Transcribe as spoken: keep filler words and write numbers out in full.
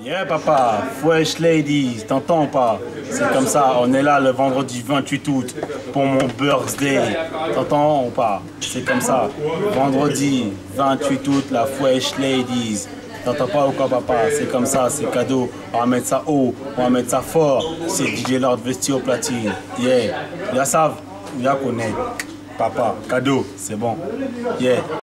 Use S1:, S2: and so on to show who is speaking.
S1: Yeah papa, Fresh Ladies, t'entends pas? C'est comme ça, on est là le vendredi vingt-huit août pour mon birthday. T'entends ou pas? C'est comme ça, vendredi vingt-huit août, la Fresh Ladies. T'entends pas ou quoi papa? C'est comme ça, c'est cadeau. On va mettre ça haut, on va mettre ça fort. C'est D J Lord vesti au platine. Yeah, ils savent, ils connaissent. Papa, cadeau, c'est bon. Yeah.